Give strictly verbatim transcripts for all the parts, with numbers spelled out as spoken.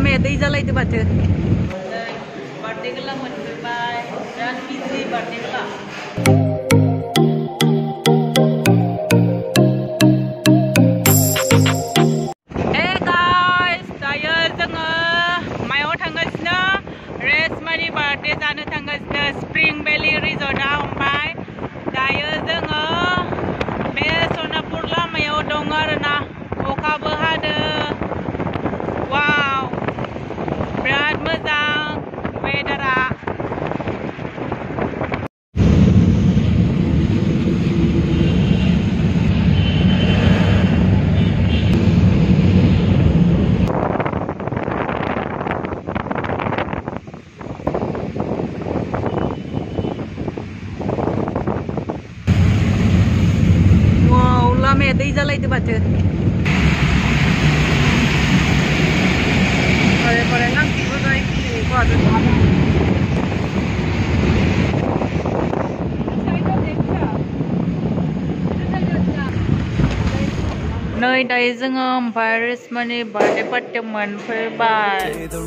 Lama दै जालायदो बाथो बार्थडे गला मोनफैबाय बिराद बिजि बार्थडे गला Hey guys, dayo जोङो मायाव थांगासिनो रेसमानि बार्थडे जानो थांगासिनो स्प्रिं भेलि रिजर्टआव ओमफ्राय दायो जोङो बे सनापुर लामायाव दङ आरोना अखाबो हादो वाव बिराद मोजां वेदारा Lama दै जालायदो बाथो Pare pare nangkiबो जायो खिनिखौ आरो नै दायो जोङो ओमफ्राय रेसमानि बार्थडे पार्टियाव मोनफैबाय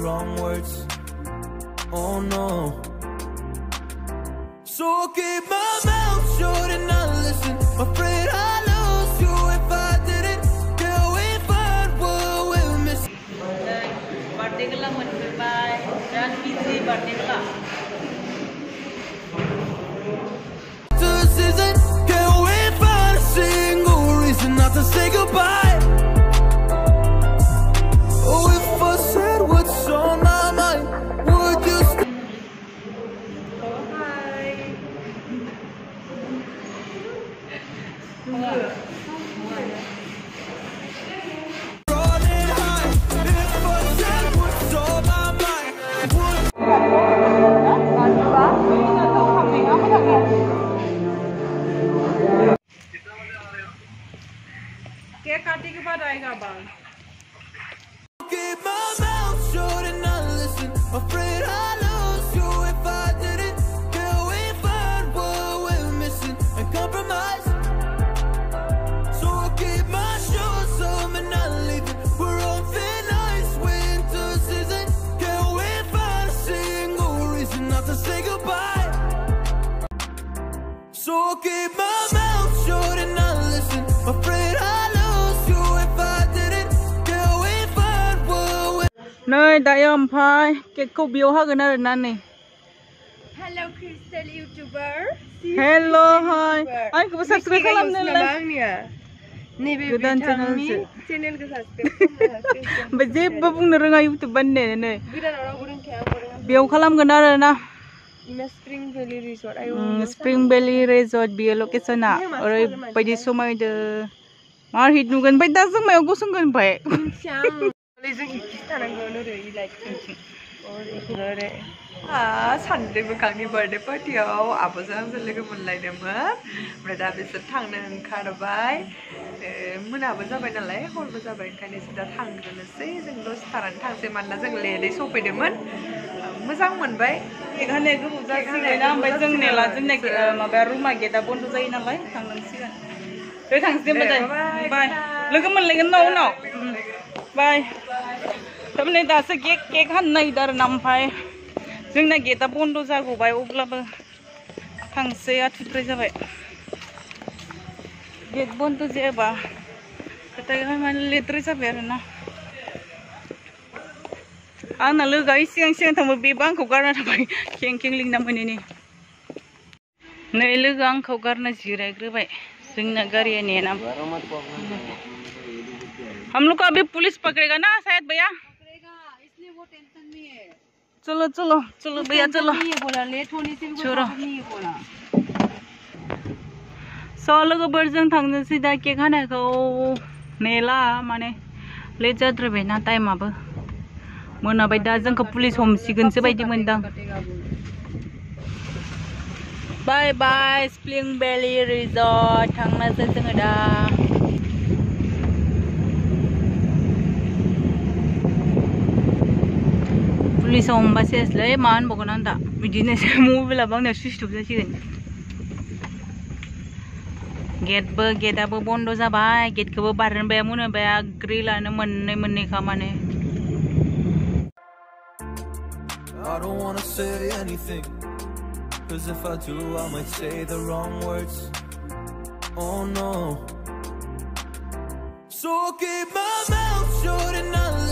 So keep my mouth shut and not listen. Afraid I lose you if I didn't. Till we find what we're missing. Birthday gala मोनफैबाय बिराद बिजि birthday gala. Can we find a single reason not to say goodbye? Oh, if I said what's on my mind, would you stay? Keep my mouth shut and not listen. Afraid I lose you if I didn't. Can we find what we're missing and compromise? So I'll keep my shoes on and not leaving. We're on thin ice, winter season. Can we find a single reason not to say goodbye? So I'll keep my mouth shut and not listen. Afraid I Nơi dayo ओमफ्राय केकखौ बेयाव हागोन आरो ना नै Hello Crystal YouTuber Hello hi आंखौबो subscribe खालामनोलाय आंनिया नैबे गोदान चेनेलनि चेनेलखौ साबस्क्राइब खालामनो ओमफ्राय जेबो बुंनो रोङा YouTube बानायनो नै गोदानाव रावबो रोंखाया बेयाव खालामगोन आरो ना स्प्रिं भेलि रिजर्ट आयौ स्प्रिं भेलि रिजर्ट बियो लकेसना ओरैबायदि समायदो मार हिट नुगोन ओमफ्राय दा जों मायाव गसंगोन ओमफ्राय जों खिथानांगौ ओरै लाइक ओरै सानदे मोखांनि बार्थडे पार्टियाव आब'जों आंजों लोगो मोनलायदोंमोन ओमफ्राय दा बिसोर थांनो ओंखारबाय मोनाबो जाबाय नालाय हरबो जाबाय ओंखायनो दा थांग्रोनोसै जों दसे थानानै थांसै मानोना जों लेटै सफैदोंमोन मोजां मोनबाय केक हानाया गोबाव जासिगोन ओमफ्राय जों नेला जोंना माबाया रुमा गेटआ बन्द जायो नालाय थांनांसिगोन दे थांसै होमबा बाय लोगो मोनलायगोन उनाव उनाव बाय थारमाने दासो केक केक हानो नागिरदों आरो ना ओमफ्राय जोंना गेटआ बन्द जागौबाय अब्लाबो थांसै आथुद्राय जाबाय गेट बन्द जायाबा खोथाया माने लेटद्राय जाबाय आरो ना आंना लोगोआ सिगां सिगां थांबाय बेबो आंखौ गारना थाबाय खें खें लिंना मोनैनि नै लोगोआ आंखौ गारना जिरायग्रोबाय जोंना गारिया नेना हम लोग को अभी पुलिस पकड़ेगा ना शायद भैया पकड़ेगा इसलिए वो टेंशन में है चलो चलो चलो भैया चलो बोला लेट होने से भी नहीं बोला सो लोगोफोरजों थांनोसै दा केक हानायखौ नेला माने लेट जाद्रायबाय ना टाइमाबो मोनाबाय दा जोंखौ पुलिस हमसिगोनसो बायदि मोनदां बाय बाय स्प्रिं भेलि रिजर्ट थांनोसै जोङो दा पुलिसाव हमबा सेसलै मा होनबावगोन आं दा बिदिनोसै मबाइलाबो आंनिया सुइच अफ जासिगोन गेटबो गेटआबो बन्द जाबाय गेटखौबो बारनोबाया मोनबाया ग्रिलानो मोननै मोननैखा माने I don't wanna say anything, cause if I do I might say the wrong words. Oh no. So I'll keep my mouth shut and I'll